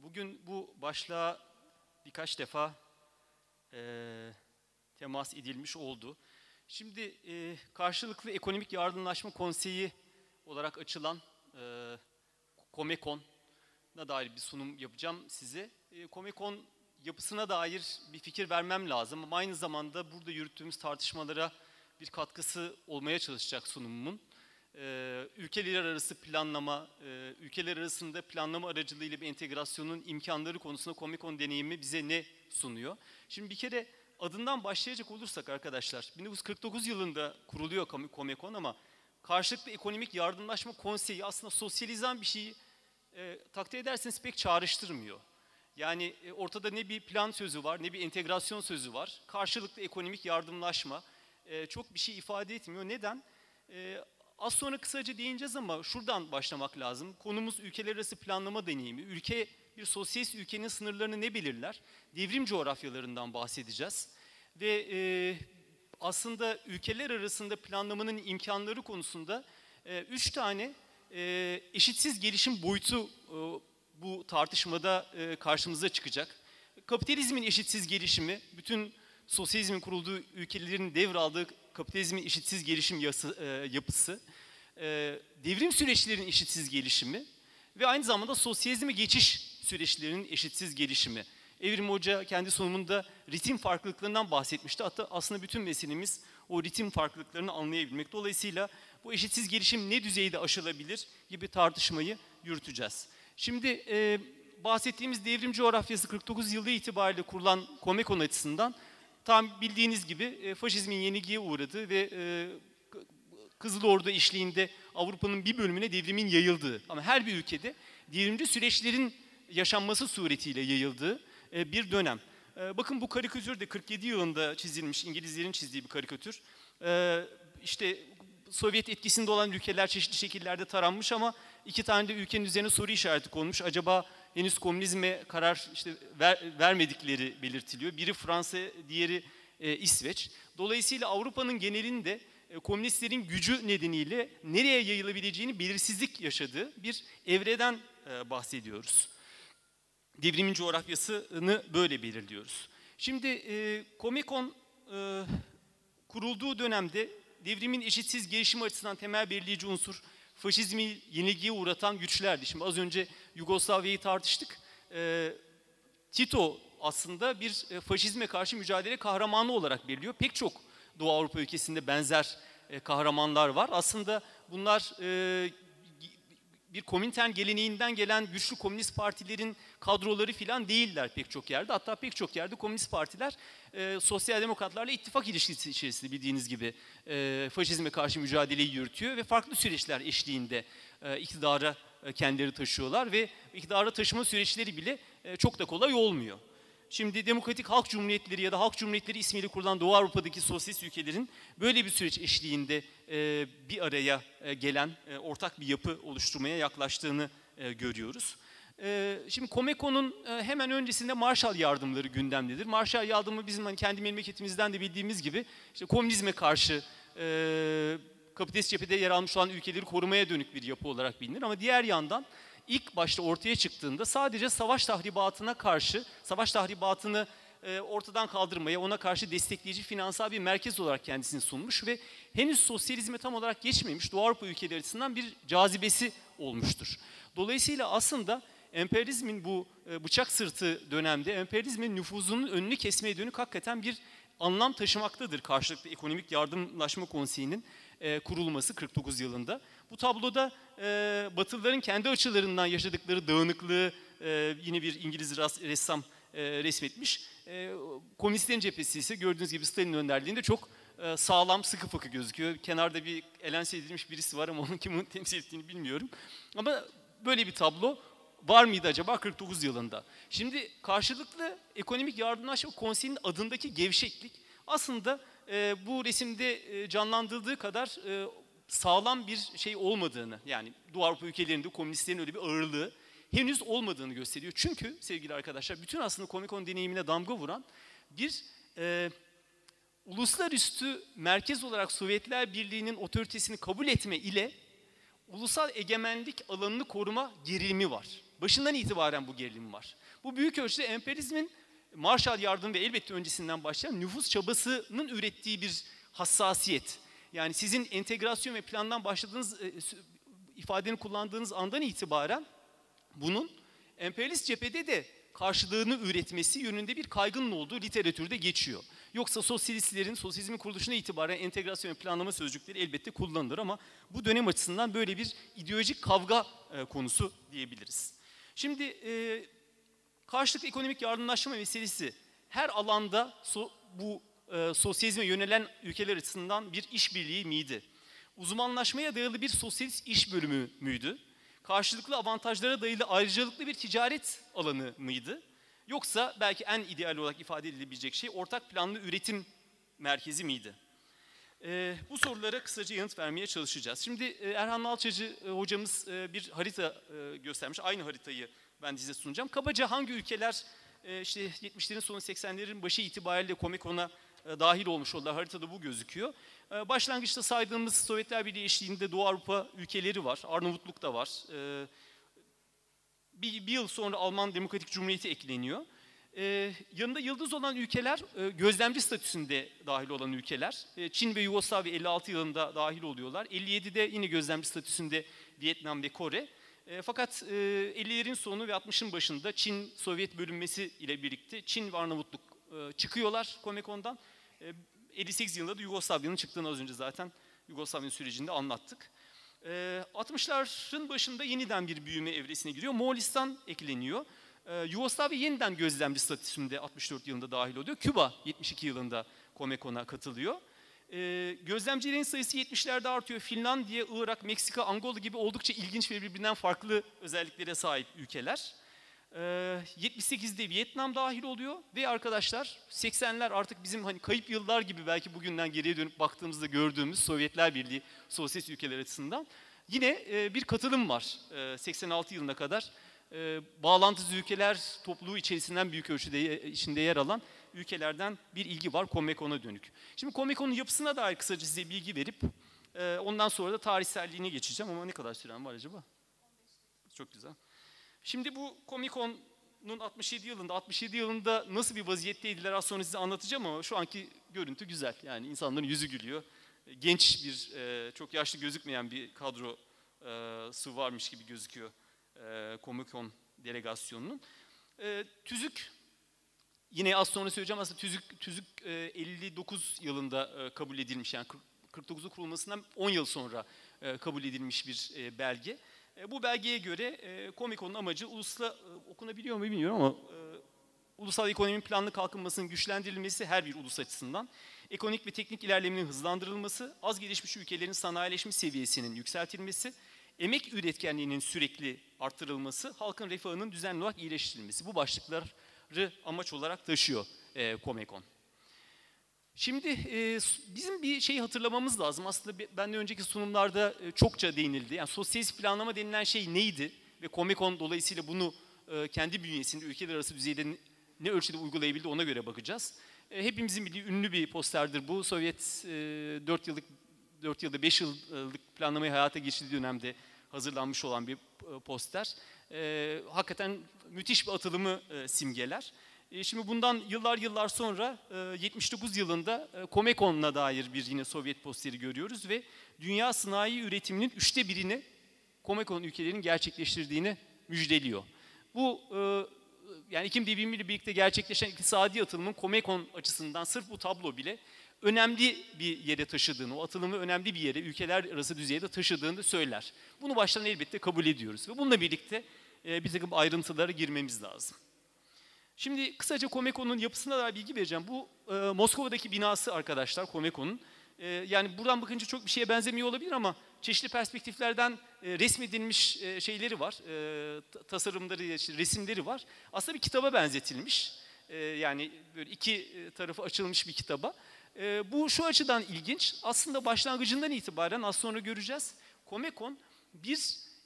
Bugün bu başlığa birkaç defa temas edilmiş oldu. Şimdi karşılıklı ekonomik yardımlaşma konseyi olarak açılan Comecon'a dair bir sunum yapacağım size. Comecon yapısına dair bir fikir vermem lazım ama aynı zamanda burada yürüttüğümüz tartışmalara bir katkısı olmaya çalışacak sunumumun. Ülkeler arası planlama, ülkeler arasında planlama aracılığıyla bir entegrasyonun imkanları konusunda Comecon deneyimi bize ne sunuyor? Şimdi bir kere adından başlayacak olursak arkadaşlar, 1949 yılında kuruluyor Comecon ama karşılıklı ekonomik yardımlaşma konseyi aslında sosyalizan bir şeyi takdir ederseniz pek çağrıştırmıyor. Yani ortada ne bir plan sözü var, ne bir entegrasyon sözü var. Karşılıklı ekonomik yardımlaşma çok bir şey ifade etmiyor. Neden? Az sonra kısaca değineceğiz ama şuradan başlamak lazım. Konumuz ülkeler arası planlama deneyimi. Bir sosyalist ülkenin sınırlarını ne belirler? Devrim coğrafyalarından bahsedeceğiz. Ve aslında ülkeler arasında planlamanın imkanları konusunda 3 tane eşitsiz gelişim boyutu bu tartışmada karşımıza çıkacak. Kapitalizmin eşitsiz gelişimi, bütün sosyalizmin kurulduğu ülkelerin devraldığı kapitalizmin eşitsiz gelişim yapısı, devrim süreçlerinin eşitsiz gelişimi ve aynı zamanda sosyalizme geçiş süreçlerinin eşitsiz gelişimi. Evrim Hoca kendi sunumunda ritim farklılıklarından bahsetmişti. Hatta aslında bütün meselemiz o ritim farklılıklarını anlayabilmek. Dolayısıyla bu eşitsiz gelişim ne düzeyde aşılabilir gibi tartışmayı yürüteceğiz. Şimdi bahsettiğimiz devrim coğrafyası 49 yılı itibariyle kurulan Comecon açısından tam bildiğiniz gibi faşizmin yenilgiye uğradığı ve Kızıl Ordu eşliğinde Avrupa'nın bir bölümüne devrimin yayıldığı ama her bir ülkede devrimci süreçlerin yaşanması suretiyle yayıldığı bir dönem. Bakın bu karikatür de 47 yılında çizilmiş, İngilizlerin çizdiği bir karikatür. İşte Sovyet etkisinde olan ülkeler çeşitli şekillerde taranmış ama 2 tane de ülkenin üzerine soru işareti konmuş. Acaba henüz komünizme karar vermedikleri belirtiliyor. Biri Fransa, diğeri İsveç. Dolayısıyla Avrupa'nın genelinde komünistlerin gücü nedeniyle nereye yayılabileceğini belirsizlik yaşadığı bir evreden bahsediyoruz. Devrimin coğrafyasını böyle belirliyoruz. Şimdi Comecon kurulduğu dönemde devrimin eşitsiz gelişimi açısından temel belirleyici unsur faşizmi yenilgiye uğratan güçlerdi. Şimdi az önce Yugoslavya'yı tartıştık. Tito aslında bir faşizme karşı mücadele kahramanı olarak belirliyor. Pek çok Doğu Avrupa ülkesinde benzer kahramanlar var. Aslında bunlar bir Komintern geleneğinden gelen güçlü komünist partilerin kadroları filan değiller pek çok yerde. Hatta pek çok yerde komünist partiler sosyal demokratlarla ittifak ilişkisi içerisinde bildiğiniz gibi faşizme karşı mücadeleyi yürütüyor ve farklı süreçler eşliğinde iktidara kendileri taşıyorlar ve iktidara taşıma süreçleri bile çok da kolay olmuyor. Şimdi Demokratik Halk Cumhuriyetleri ya da Halk Cumhuriyetleri ismiyle kurulan Doğu Avrupa'daki sosyalist ülkelerin böyle bir süreç eşliğinde bir araya gelen ortak bir yapı oluşturmaya yaklaştığını görüyoruz. Şimdi Comecon'un hemen öncesinde Marshall yardımları gündemdedir. Marshall yardımı bizim kendi memleketimizden de bildiğimiz gibi işte komünizme karşı kapitalist cephede yer almış olan ülkeleri korumaya dönük bir yapı olarak bilinir. Ama diğer yandan ilk başta ortaya çıktığında sadece savaş tahribatına karşı, savaş tahribatını ortadan kaldırmaya, ona karşı destekleyici finansal bir merkez olarak kendisini sunmuş ve henüz sosyalizme tam olarak geçmemiş Doğu Avrupa ülkeleri açısından bir cazibesi olmuştur. Dolayısıyla aslında emperyalizmin bu bıçak sırtı dönemde emperyalizmin nüfuzunun önünü kesmeye dönük hakikaten bir anlam taşımaktadır karşılıklı ekonomik yardımlaşma konseyinin kurulması 49 yılında. Bu tabloda Batılıların kendi açılarından yaşadıkları dağınıklığı yine bir İngiliz ressam resmetmiş. Komünistlerin cephesi ise gördüğünüz gibi Stalin önderliğinde çok sağlam, sıkı fıkı gözüküyor. Kenarda bir elense edilmiş birisi var ama onun kimin temsil ettiğini bilmiyorum. Ama böyle bir tablo var mıydı acaba 49 yılında? Şimdi karşılıklı ekonomik yardımlaşma konseyinin adındaki gevşeklik aslında bu resimde canlandırıldığı kadar sağlam bir şey olmadığını, yani Doğu Avrupa ülkelerinde komünistlerin öyle bir ağırlığı henüz olmadığını gösteriyor. Çünkü sevgili arkadaşlar bütün aslında Comecon deneyimine damga vuran bir uluslararası merkez olarak Sovyetler Birliği'nin otoritesini kabul etme ile ulusal egemenlik alanını koruma gerilimi var. başından itibaren bu gerilim var. Bu büyük ölçüde emperyalizmin Marshall Yardımı ve elbette öncesinden başlayan nüfus çabasının ürettiği bir hassasiyet. Yani sizin entegrasyon ve plandan başladığınız ifadeni kullandığınız andan itibaren bunun emperyalist cephede de karşılığını üretmesi yönünde bir kaygının olduğu literatürde geçiyor. Yoksa sosyalistlerin, sosyalizmin kuruluşuna itibaren entegrasyon ve planlama sözcükleri elbette kullanılır ama bu dönem açısından böyle bir ideolojik kavga konusu diyebiliriz. Şimdi karşılıklı ekonomik yardımlaşma meselesi her alanda bu sosyalizme yönelen ülkeler açısından bir işbirliği miydi? Uzmanlaşmaya dayalı bir sosyalist iş bölümü müydü? Karşılıklı avantajlara dayalı ayrıcalıklı bir ticaret alanı mıydı? Yoksa belki en ideal olarak ifade edilebilecek şey ortak planlı üretim merkezi miydi? Bu sorulara kısaca yanıt vermeye çalışacağız. Şimdi Erhan Nalçacı hocamız bir harita göstermiş. Aynı haritayı ben size sunacağım. Kabaca hangi ülkeler işte 70'lerin sonu 80'lerin başı itibariyle Comecon'a dahil olmuş oldular. Haritada bu gözüküyor. Başlangıçta saydığımız Sovyetler Birliği eşliğinde Doğu Avrupa ülkeleri var. Arnavutluk da var. Bir yıl sonra Alman Demokratik Cumhuriyeti ekleniyor. Yanında yıldız olan ülkeler, gözlemci statüsünde dahil olan ülkeler. Çin ve Yugoslavya 56 yılında dahil oluyorlar. 57'de yine gözlemci statüsünde Vietnam ve Kore. Fakat 50'lerin sonu ve 60'ın başında Çin, Sovyet bölünmesi ile birlikte Çin ve Arnavutluk çıkıyorlar Comecon'dan. 58 yılında da Yugoslavya'nın çıktığını az önce zaten Yugoslavya'nın sürecinde anlattık. 60'ların başında yeniden bir büyüme evresine giriyor. Moğolistan ekleniyor. Yugoslavya yeniden gözlemci statüsünde 64 yılında dahil oluyor. Küba 72 yılında Comecon'a katılıyor. Gözlemcilerin sayısı 70'lerde artıyor. Finlandiya, Irak, Meksika, Angola gibi oldukça ilginç ve birbirinden farklı özelliklere sahip ülkeler. 78'de Vietnam dahil oluyor ve arkadaşlar 80'ler artık bizim hani kayıp yıllar gibi belki bugünden geriye dönüp baktığımızda gördüğümüz Sovyetler Birliği, sosyalist ülkeler açısından yine bir katılım var 86 yılına kadar. Bağlantısı ülkeler topluluğu içerisinden büyük ölçüde içinde yer alan ülkelerden bir ilgi var Comecon'a dönük. Şimdi Comecon'un yapısına dair kısaca size bilgi verip ondan sonra da tarihselliğine geçeceğim ama ne kadar süren var acaba? Çok güzel. Şimdi bu Comecon'un 67 yılında nasıl bir vaziyetteydiler az sonra size anlatacağım ama şu anki görüntü güzel. Yani insanların yüzü gülüyor. Genç bir, çok yaşlı gözükmeyen bir kadrosu varmış gibi gözüküyor Comecon delegasyonunun. TÜZÜK, yine az sonra söyleyeceğim aslında TÜZÜK 59 yılında kabul edilmiş. Yani 49'u kurulmasından 10 yıl sonra kabul edilmiş bir belge. Bu belgeye göre Comecon'un amacı okunabiliyor mu bilmiyorum ama ulusal ekonominin planlı kalkınmasının güçlendirilmesi her bir ulus açısından, ekonomik ve teknik ilerlemenin hızlandırılması, az gelişmiş ülkelerin sanayileşmiş seviyesinin yükseltilmesi, emek üretkenliğinin sürekli arttırılması, halkın refahının düzenli olarak iyileştirilmesi. Bu başlıkları amaç olarak taşıyor Comecon. Şimdi bizim bir şeyi hatırlamamız lazım. Aslında benden önceki sunumlarda çokça değinildi. Yani sosyalist planlama denilen şey neydi? Ve Comecon dolayısıyla bunu kendi bünyesinde ülkeler arası düzeyde ne ölçüde uygulayabildi ona göre bakacağız. Hepimizin bildiği ünlü bir posterdir bu. Sovyet 4 yılda 5 yıllık planlamayı hayata geçirdiği dönemde hazırlanmış olan bir poster. Hakikaten müthiş bir atılımı simgeler. Şimdi bundan yıllar sonra 79 yılında Comecon'a dair bir yine Sovyet posteri görüyoruz ve dünya sanayi üretiminin 1/3'ini Comecon ülkelerinin gerçekleştirdiğini müjdeliyor. Bu yani Ekim devrimiyle birlikte gerçekleşen iktisadi atılımın Comecon açısından sırf bu tablo bile önemli bir yere taşıdığını, o atılımı önemli bir yere ülkeler arası düzeyde taşıdığını söyler. Bunu baştan elbette kabul ediyoruz ve bununla birlikte bir takım ayrıntılara girmemiz lazım. Şimdi kısaca Comecon'un yapısına dair bilgi vereceğim. Bu Moskova'daki binası arkadaşlar Comecon'un. Yani buradan bakınca çok bir şeye benzemiyor olabilir ama çeşitli perspektiflerden resmedilmiş şeyleri var. Tasarımları, işte resimleri var. Aslında bir kitaba benzetilmiş. Yani böyle iki tarafı açılmış bir kitaba. Bu şu açıdan ilginç. Aslında başlangıcından itibaren az sonra göreceğiz. Comecon bir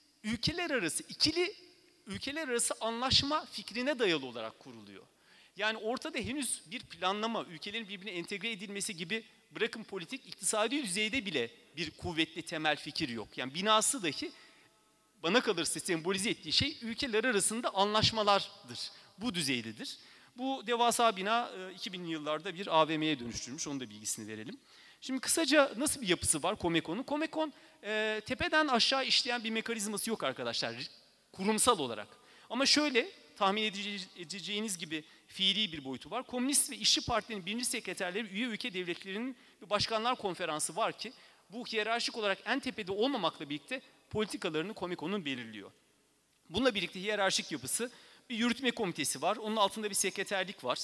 ülkeler arası anlaşma fikrine dayalı olarak kuruluyor. Yani ortada henüz bir planlama, ülkelerin birbirine entegre edilmesi gibi bırakın politik, iktisadi düzeyde bile bir kuvvetli temel fikir yok. Yani binası dahi bana kalırsa sembolize ettiği şey ülkeler arasında anlaşmalardır. Bu düzeydedir. Bu devasa bina 2000'li yıllarda bir AVM'ye dönüştürmüş. Onun da bilgisini verelim. Şimdi kısaca nasıl bir yapısı var Comecon'un? Comecon tepeden aşağı işleyen bir mekanizması yok arkadaşlar, kurumsal olarak. Ama şöyle tahmin edeceğiniz gibi fiili bir boyutu var. Komünist ve İşçi Parti'nin birinci sekreterleri üye ülke devletlerinin bir başkanlar konferansı var ki bu hiyerarşik olarak en tepede olmamakla birlikte politikalarını Comecon'un belirliyor. Bununla birlikte hiyerarşik yapısı, bir yürütme komitesi var. Onun altında bir sekreterlik var.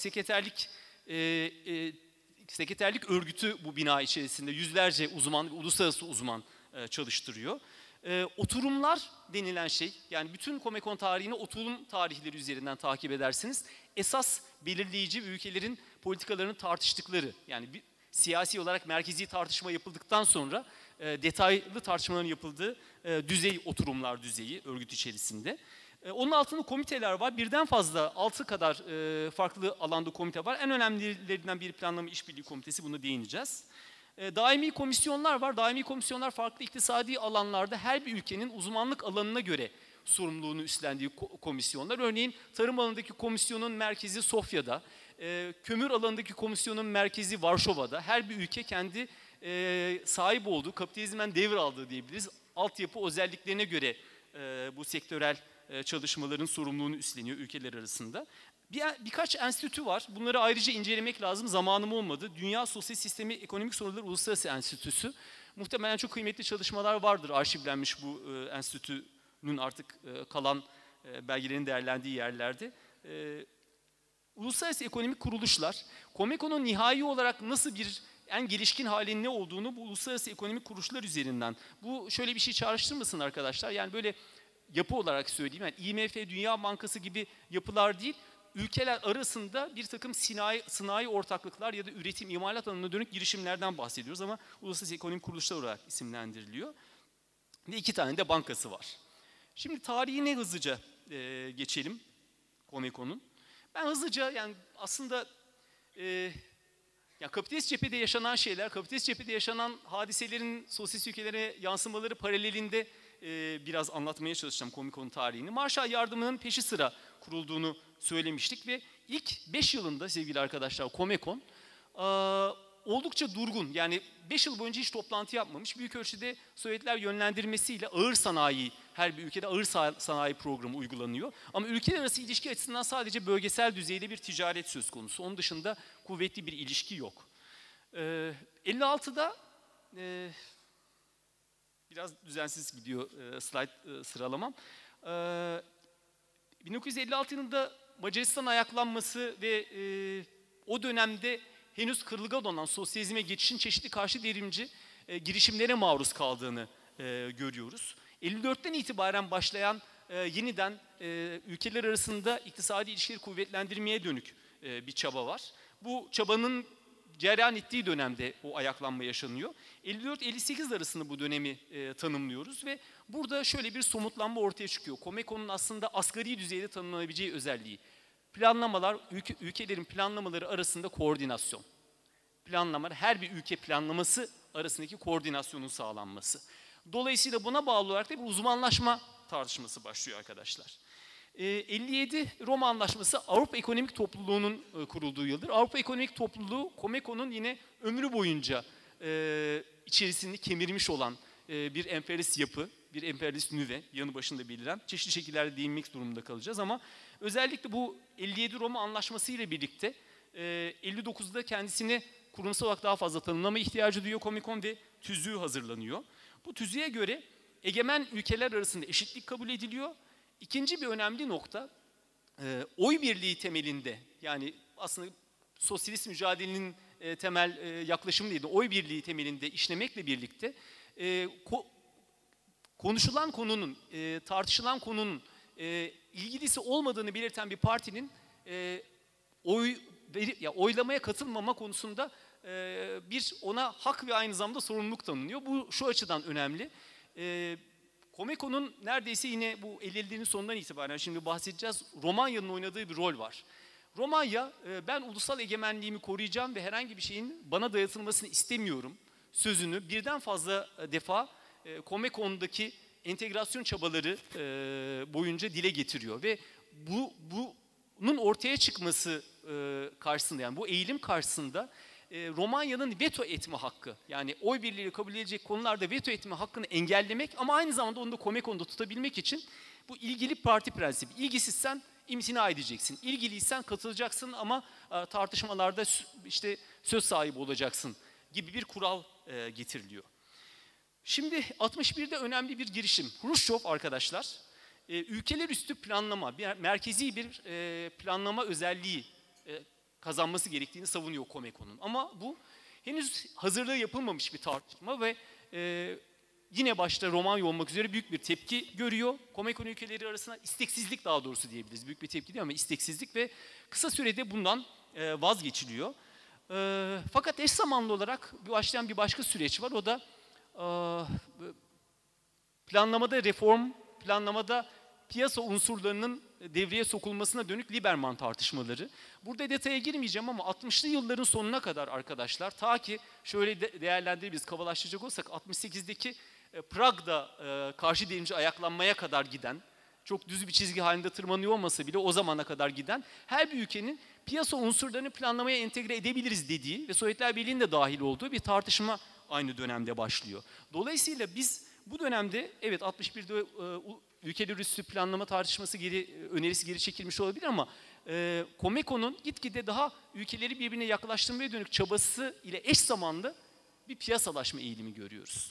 Sekreterlik örgütü bu bina içerisinde yüzlerce uzman, uluslararası uzman çalıştırıyor. Oturumlar denilen şey, yani bütün Comecon tarihini oturum tarihleri üzerinden takip edersiniz. Esas belirleyici ülkelerin politikalarını tartıştıkları, yani siyasi olarak merkezi tartışma yapıldıktan sonra detaylı tartışmaların yapıldığı düzey, oturumlar düzeyi örgüt içerisinde. Onun altında komiteler var. Birden fazla 6 kadar farklı alanda komite var. En önemlilerinden biri Planlama İşbirliği Komitesi. Buna değineceğiz. Daimi komisyonlar var. Daimi komisyonlar farklı iktisadi alanlarda her bir ülkenin uzmanlık alanına göre sorumluluğunu üstlendiği komisyonlar. Örneğin tarım alanındaki komisyonun merkezi Sofya'da, kömür alanındaki komisyonun merkezi Varşova'da. Her bir ülke kendi sahip olduğu, kapitalizmden devraldığı diyebiliriz, altyapı özelliklerine göre bu sektörel çalışmaların sorumluluğunu üstleniyor ülkeler arasında. Birkaç enstitü var. Bunları ayrıca incelemek lazım. Zamanım olmadı. Dünya Sosyal Sistemi Ekonomik Sorunları Uluslararası Enstitüsü. Muhtemelen çok kıymetli çalışmalar vardır arşivlenmiş bu enstitünün artık kalan belgelerin değerlendiği yerlerde. Uluslararası ekonomik kuruluşlar, Comecon'un nihai olarak nasıl bir en gelişkin halinin ne olduğunu bu uluslararası ekonomik kuruluşlar üzerinden. Bu şöyle bir şey çağrıştırmasın arkadaşlar. Yani böyle yapı olarak söyleyeyim. Yani IMF, Dünya Bankası gibi yapılar değil, ülkeler arasında bir takım sanayi ortaklıklar ya da üretim, imalat alanına dönük girişimlerden bahsediyoruz ama uluslararası ekonomik kuruluşlar olarak isimlendiriliyor. Ve 2 tane de bankası var. Şimdi tarihine hızlıca geçelim Comecon'un. Ben hızlıca, yani aslında ya kapitalist cephede yaşanan şeyler, kapitalist cephede yaşanan hadiselerin sosyalist ülkelere yansımaları paralelinde biraz anlatmaya çalışacağım Comecon'un tarihini. Marshall Yardımı'nın peşi sıra kurulduğunu söylemiştik ve ilk 5 yılında sevgili arkadaşlar Comecon oldukça durgun, yani 5 yıl boyunca hiç toplantı yapmamış. Büyük ölçüde Sovyetler yönlendirmesiyle ağır sanayi, her bir ülkede ağır sanayi programı uygulanıyor. Ama ülkeler arası ilişki açısından sadece bölgesel düzeyde bir ticaret söz konusu. Onun dışında kuvvetli bir ilişki yok. 56'da biraz düzensiz gidiyor slide sıralamam. 1956 yılında Macaristan ayaklanması ve o dönemde henüz kırılgan olan sosyalizme geçişin çeşitli karşı devrimci girişimlere maruz kaldığını görüyoruz. 54'ten itibaren başlayan yeniden ülkeler arasında iktisadi ilişkileri kuvvetlendirmeye dönük bir çaba var. Bu çabanın cereyan ettiği dönemde o ayaklanma yaşanıyor. 54-58 arasında bu dönemi tanımlıyoruz ve burada şöyle bir somutlanma ortaya çıkıyor. Comecon'un aslında asgari düzeyde tanımlanabileceği özelliği. Planlamalar, ülkelerin planlamaları arasında koordinasyon. Planlamalar, her bir ülke planlaması arasındaki koordinasyonun sağlanması. Dolayısıyla buna bağlı olarak da bir uzmanlaşma tartışması başlıyor arkadaşlar. 57 Roma Anlaşması Avrupa Ekonomik Topluluğu'nun kurulduğu yıldır. Avrupa Ekonomik Topluluğu Comecon'un yine ömrü boyunca içerisini kemirmiş olan bir emperyalist yapı, bir emperyalist nüve, yanı başında beliren, çeşitli şekillerde değinmek durumunda kalacağız ama özellikle bu 57 Roma Anlaşması ile birlikte 59'da kendisini kurumsal olarak daha fazla tanımlama ihtiyacı duyuyor Comecon ve tüzüğü hazırlanıyor. Bu tüzüğe göre egemen ülkeler arasında eşitlik kabul ediliyor. İkinci bir önemli nokta, oy birliği temelinde, yani aslında sosyalist mücadelenin temel yaklaşımı değil de oy birliği temelinde işlemekle birlikte konuşulan konunun, tartışılan konunun ilgilisi olmadığını belirten bir partinin oylamaya katılmama konusunda bir ona hak ve aynı zamanda sorumluluk tanınıyor. Bu şu açıdan önemli. Comecon'un neredeyse yine bu 50'lerin sonundan itibaren şimdi bahsedeceğiz, Romanya'nın oynadığı bir rol var. Romanya, ben ulusal egemenliğimi koruyacağım ve herhangi bir şeyin bana dayatılmasını istemiyorum sözünü birden fazla defa Comecon'daki entegrasyon çabaları boyunca dile getiriyor ve bunun ortaya çıkması karşısında, yani bu eğilim karşısında Romanya'nın veto etme hakkı, yani oy birliğiyle kabul edilecek konularda veto etme hakkını engellemek ama aynı zamanda onu da Comecon'da tutabilmek için bu ilgili parti prensibi. İlgisizsen imtina edeceksin, ilgiliysen katılacaksın ama tartışmalarda işte söz sahibi olacaksın gibi bir kural getiriliyor. Şimdi 61'de önemli bir girişim. Hruşçov arkadaşlar, ülkeler üstü planlama, merkezi bir planlama özelliği kazanması gerektiğini savunuyor Comecon'un. Ama bu henüz hazırlığı yapılmamış bir tartışma ve yine başta Romanya olmak üzere büyük bir tepki görüyor. Comecon ülkeleri arasında isteksizlik, daha doğrusu diyebiliriz. Büyük bir tepki değil ama isteksizlik ve kısa sürede bundan vazgeçiliyor. Fakat eş zamanlı olarak başlayan bir başka süreç var. O da planlamada reform, planlamada piyasa unsurlarının devreye sokulmasına dönük Lieberman tartışmaları. Burada detaya girmeyeceğim ama 60'lı yılların sonuna kadar arkadaşlar, ta ki şöyle değerlendirebiliriz, kabalaştıracak olsak 68'deki Prag'da karşı devrimci ayaklanmaya kadar giden, çok düz bir çizgi halinde tırmanıyor olmasa bile o zamana kadar giden her bir ülkenin piyasa unsurlarını planlamaya entegre edebiliriz dediği ve Sovyetler Birliği'nin de dahil olduğu bir tartışma aynı dönemde başlıyor. Dolayısıyla biz bu dönemde evet 61'de ülkeler üstü planlama tartışması önerisi geri çekilmiş olabilir ama Comecon'un gitgide daha ülkeleri birbirine yaklaştırmaya dönük çabası ile eş zamanlı bir piyasalaşma eğilimi görüyoruz.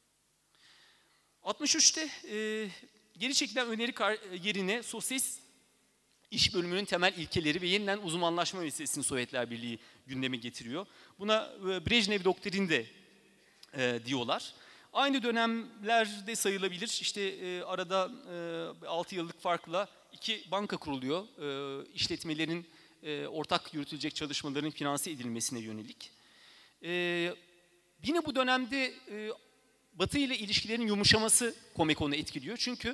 63'te geri çekilen öneri yerine sosyalist iş bölümünün temel ilkeleri ve yeniden uzmanlaşma meselesini Sovyetler Birliği gündeme getiriyor. Buna Brejnev doktrini de diyorlar. Aynı dönemlerde sayılabilir. İşte arada 6 yıllık farkla 2 banka kuruluyor. İşletmelerin ortak yürütülecek çalışmaların finanse edilmesine yönelik. Yine bu dönemde Batı ile ilişkilerin yumuşaması Comecon'u etkiliyor. Çünkü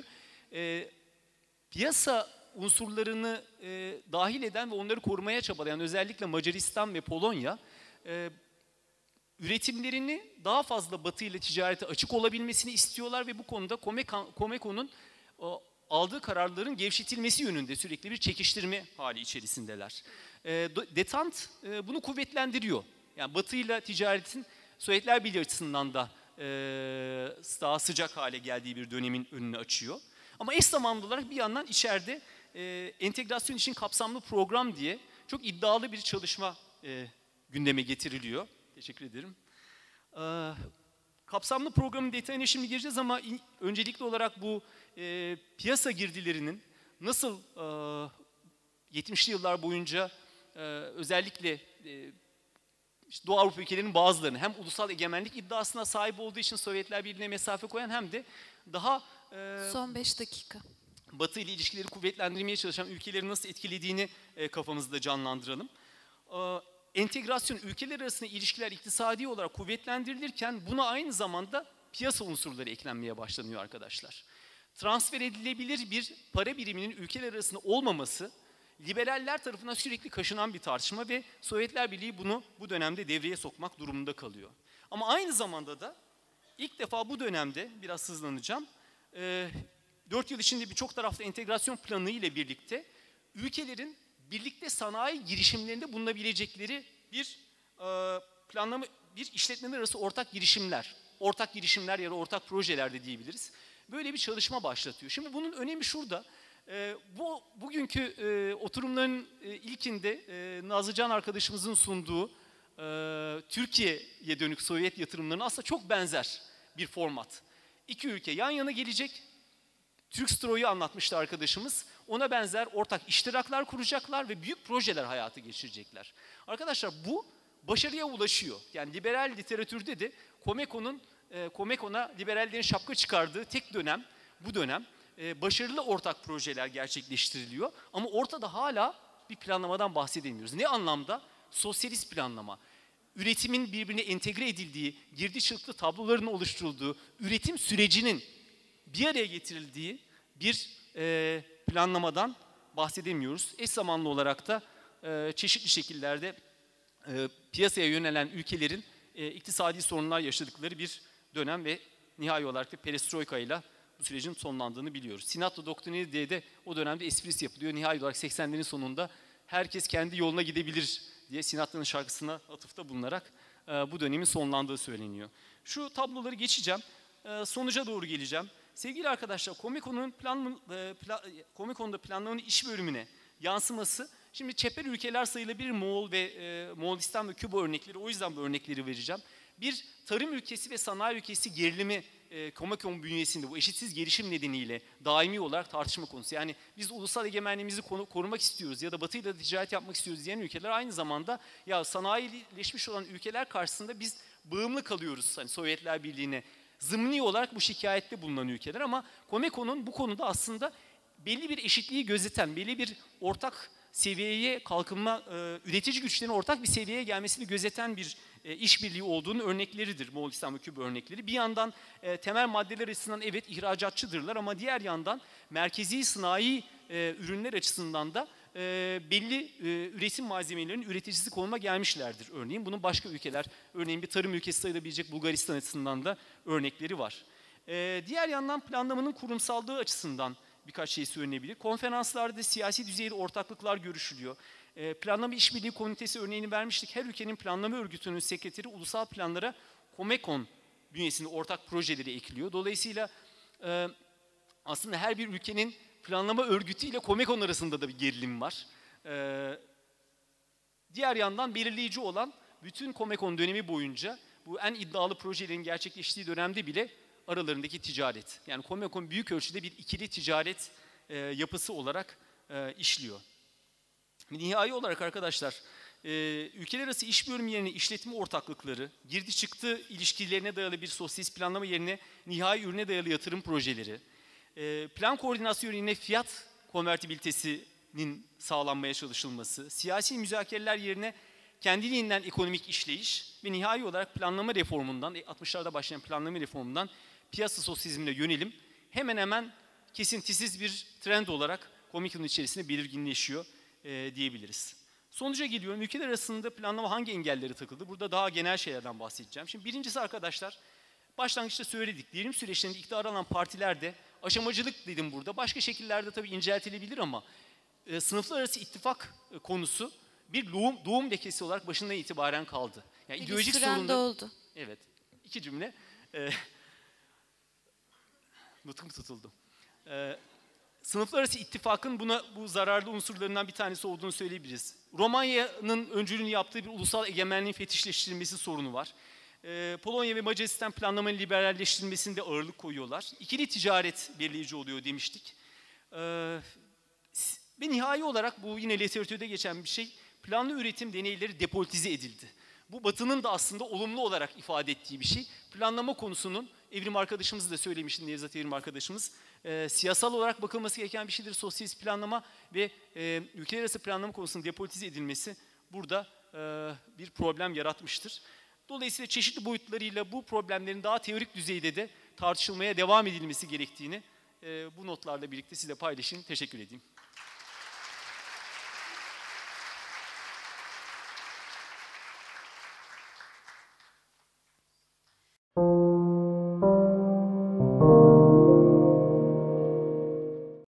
piyasa unsurlarını dahil eden ve onları korumaya çabalayan özellikle Macaristan ve Polonya üretimlerini daha fazla Batı ile ticarete açık olabilmesini istiyorlar ve bu konuda Comecon'un aldığı kararların gevşetilmesi yönünde sürekli bir çekiştirme hali içerisindeler. Detente bunu kuvvetlendiriyor. Yani Batı ile ticaretin Sovyetler Birliği açısından da daha sıcak hale geldiği bir dönemin önünü açıyor. Ama eş zamanlı olarak bir yandan içeride entegrasyon için kapsamlı program diye çok iddialı bir çalışma gündeme getiriliyor. Teşekkür ederim. Kapsamlı programın detayına şimdi gireceğiz ama öncelikli olarak bu piyasa girdilerinin nasıl 70'li yıllar boyunca özellikle işte Doğu Avrupa ülkelerinin bazılarını hem ulusal egemenlik iddiasına sahip olduğu için Sovyetler Birliği'ne mesafe koyan hem de daha son 5 dakika. Batı ile ilişkileri kuvvetlendirmeye çalışan ülkeleri nasıl etkilediğini kafamızda canlandıralım. Entegrasyon, ülkeler arasında ilişkiler iktisadi olarak kuvvetlendirilirken buna aynı zamanda piyasa unsurları eklenmeye başlanıyor arkadaşlar. Transfer edilebilir bir para biriminin ülkeler arasında olmaması liberaller tarafından sürekli kaşınan bir tartışma ve Sovyetler Birliği bunu bu dönemde devreye sokmak durumunda kalıyor. Ama aynı zamanda da ilk defa bu dönemde, biraz hızlanacağım, 4 yıl içinde birçok taraflı entegrasyon planı ile birlikte ülkelerin birlikte sanayi girişimlerinde bulunabilecekleri bir planlama, bir işletmeler arası ortak girişimler ya da ortak projeler de diyebiliriz. Böyle bir çalışma başlatıyor. Şimdi bunun önemi şurada. Bugünkü oturumların ilkinde Nazlıcan arkadaşımızın sunduğu Türkiye'ye dönük Sovyet yatırımlarına aslında çok benzer bir format. İki ülke yan yana gelecek. Türkstroy'u anlatmıştı arkadaşımız. Ona benzer ortak iştiraklar kuracaklar ve büyük projeler hayata geçirecekler. Arkadaşlar bu başarıya ulaşıyor. Yani liberal literatürde de Comecon'a liberallerin şapka çıkardığı tek dönem bu dönem. Başarılı ortak projeler gerçekleştiriliyor. Ama ortada hala bir planlamadan bahsedemiyoruz. Ne anlamda? Sosyalist planlama. Üretimin birbirine entegre edildiği, girdi çıktı tabloların oluşturulduğu, üretim sürecinin bir araya getirildiği bir planlamadan bahsedemiyoruz. Eş zamanlı olarak da çeşitli şekillerde piyasaya yönelen ülkelerin iktisadi sorunlar yaşadıkları bir dönem ve nihai olarak da perestroika ile bu sürecin sonlandığını biliyoruz. Sinatra doktrini diye de o dönemde esprisi yapılıyor. Nihai olarak 80'lerin sonunda herkes kendi yoluna gidebilir diye Sinatra'nın şarkısına atıfta bulunarak bu dönemin sonlandığı söyleniyor. Şu tabloları geçeceğim. Sonuca doğru geleceğim. Sevgili arkadaşlar, Comic-Con'da planlamanın iş bölümüne yansıması, şimdi çeper ülkeler sayılabilir Moğol ve Moğolistan ve Küba örnekleri, o yüzden bu örnekleri vereceğim. Bir tarım ülkesi ve sanayi ülkesi gerilimi Comic-Con bünyesinde bu eşitsiz gelişim nedeniyle daimi olarak tartışma konusu. Yani biz ulusal egemenliğimizi korumak istiyoruz ya da Batı ile ticaret yapmak istiyoruz diyen ülkeler aynı zamanda ya sanayileşmiş olan ülkeler karşısında biz bağımlı kalıyoruz hani Sovyetler Birliği'ne. Zımni olarak bu şikayette bulunan ülkeler ama Comic-Con'un bu konuda aslında belli bir eşitliği gözeten, belli bir ortak seviyeye kalkınma, üretici güçlerin ortak bir seviyeye gelmesini gözeten bir işbirliği olduğunu örnekleridir Moğolistan ve Küba örnekleri. Bir yandan temel maddeler açısından evet ihracatçıdırlar ama diğer yandan merkezi sanayi ürünler açısından da belli üretim malzemelerinin üreticisi konuma gelmişlerdir örneğin. Bunun başka ülkeler, örneğin bir tarım ülkesi sayılabilecek Bulgaristan açısından da örnekleri var. Diğer yandan planlamanın kurumsallığı açısından birkaç şey söylenebilir. Konferanslarda siyasi düzeyde ortaklıklar görüşülüyor. Planlama İşbirliği Komitesi örneğini vermiştik. Her ülkenin planlama örgütünün sekreteri ulusal planlara Comecon bünyesinde ortak projeleri ekliyor. Dolayısıyla aslında her bir ülkenin planlama örgütü ile Comecon arasında da bir gerilim var. Diğer yandan belirleyici olan bütün Comecon dönemi boyunca bu en iddialı projelerin gerçekleştiği dönemde bile aralarındaki ticaret. Yani Comecon büyük ölçüde bir ikili ticaret yapısı olarak işliyor. Nihai olarak arkadaşlar, ülkeler arası iş bölümü yerine işletme ortaklıkları, girdi çıktı ilişkilerine dayalı bir sosyalist planlama yerine nihai ürüne dayalı yatırım projeleri, plan koordinasyonu yerine fiyat konvertibilitesinin sağlanmaya çalışılması, siyasi müzakereler yerine kendiliğinden ekonomik işleyiş ve nihai olarak planlama reformundan, 60'larda başlayan planlama reformundan piyasa sosyalizmine yönelim hemen hemen kesintisiz bir trend olarak Comecon içerisinde belirginleşiyor diyebiliriz. Sonuca geliyorum. Ülkeler arasında planlama hangi engelleri takıldı? Burada daha genel şeylerden bahsedeceğim. Şimdi birincisi arkadaşlar, başlangıçta söyledik. Devrim süreçlerinde iktidar alan partilerde aşamacılık dedim burada. Başka şekillerde tabii inceltilebilir ama sınıflar arası ittifak konusu bir doğum lekesi olarak başından itibaren kaldı. Yani ideolojik sorunlar oldu. Evet. 2 cümle. Nutkum tutuldu. Sınıflar arası ittifakın bu zararlı unsurlarından bir tanesi olduğunu söyleyebiliriz. Romanya'nın öncülüğünü yaptığı bir ulusal egemenliğin fetişleştirilmesi sorunu var. Polonya ve Macaristan planlamanın liberalleştirilmesinde ağırlık koyuyorlar. İkili ticaret belirleyici oluyor demiştik. Ve nihai olarak bu yine literatürde geçen bir şey, planlı üretim deneyleri depolitize edildi. Bu Batı'nın da aslında olumlu olarak ifade ettiği bir şey. Planlama konusunun, Evrim arkadaşımız da söylemişti, Nevzat Evrim arkadaşımız, siyasal olarak bakılması gereken bir şeydir sosyalist planlama ve ülkeler arası planlama konusunun depolitize edilmesi burada bir problem yaratmıştır. Dolayısıyla çeşitli boyutlarıyla bu problemlerin daha teorik düzeyde de tartışılmaya devam edilmesi gerektiğini bu notlarla birlikte size paylaşayım. Teşekkür edeyim.